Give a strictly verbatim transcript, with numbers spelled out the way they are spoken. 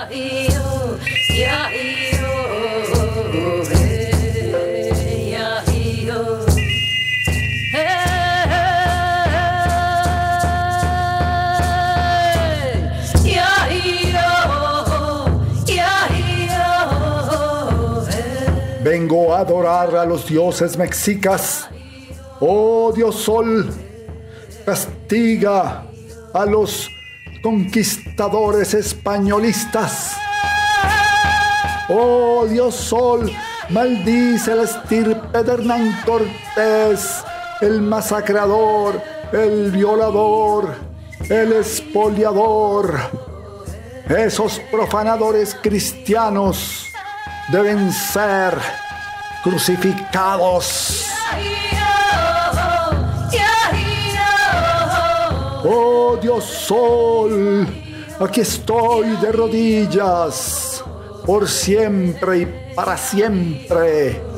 Vengo a adorar a los dioses mexicas. Oh Dios Sol, castiga a los conquistadores españolistas. Oh Dios Sol, maldice la estirpe de Hernán Cortés, el masacrador, el violador, el expoliador. Esos profanadores cristianos deben ser crucificados. Oh Dios Sol, aquí estoy de rodillas, por siempre y para siempre.